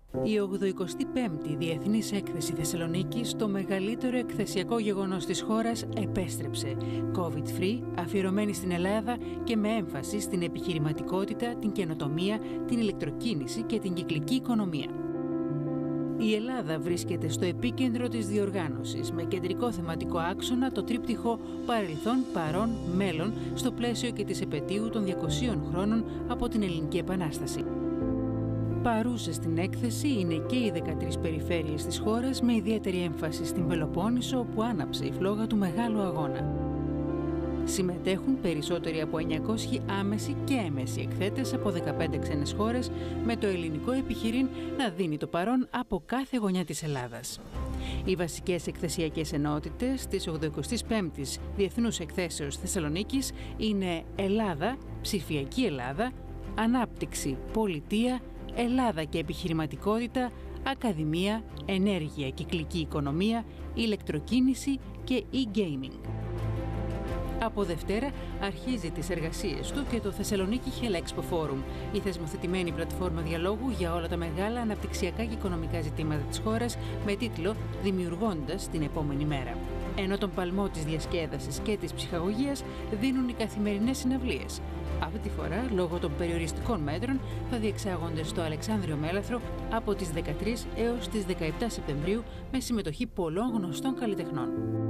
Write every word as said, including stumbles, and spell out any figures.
Η ογδοηκοστή πέμπτη Διεθνής Έκθεση Θεσσαλονίκης, το μεγαλύτερο εκθεσιακό γεγονός της χώρας, επέστρεψε. COVID-free, αφιερωμένη στην Ελλάδα και με έμφαση στην επιχειρηματικότητα, την καινοτομία, την ηλεκτροκίνηση και την κυκλική οικονομία. Η Ελλάδα βρίσκεται στο επίκεντρο της διοργάνωσης, με κεντρικό θεματικό άξονα το τρίπτυχο παρελθόν, παρόν, μέλλον, στο πλαίσιο και της επετείου των διακοσίων χρόνων από την Ελληνική Επανάσταση. Παρούσες στην έκθεση είναι και οι δεκατρείς περιφέρειες της χώρας, με ιδιαίτερη έμφαση στην Πελοπόννησο, όπου άναψε η φλόγα του Μεγάλου Αγώνα. Συμμετέχουν περισσότεροι από εννιακόσιοι άμεσοι και έμεσοι εκθέτες από δεκαπέντε ξένες χώρες, με το ελληνικό επιχειρήν να δίνει το παρόν από κάθε γωνιά της Ελλάδας. Οι βασικές εκθεσιακές ενότητες της ογδοηκοστής πέμπτης Διεθνούς Εκθέσεως Θεσσαλονίκης είναι Ελλάδα, ψηφιακή Ελλάδα, ανάπτυξη, πολιτεία, Ελλάδα και επιχειρηματικότητα, ακαδημία, ενέργεια, κυκλική οικονομία, ηλεκτροκίνηση και e-gaming. Από Δευτέρα αρχίζει τις εργασίες του και το Θεσσαλονίκη Hellexpo Forum, η θεσμοθετημένη πλατφόρμα διαλόγου για όλα τα μεγάλα αναπτυξιακά και οικονομικά ζητήματα της χώρας, με τίτλο «Δημιουργώντας την επόμενη μέρα». Ενώ τον παλμό της διασκέδασης και της ψυχαγωγίας δίνουν οι καθημερινές συναυλίες. Αυτή τη φορά, λόγω των περιοριστικών μέτρων, θα διεξάγονται στο Αλεξάνδριο Μέλαθρο από τις δεκατρείς έως τις δεκαεπτά Σεπτεμβρίου, με συμμετοχή πολλών γνωστών καλλιτεχνών.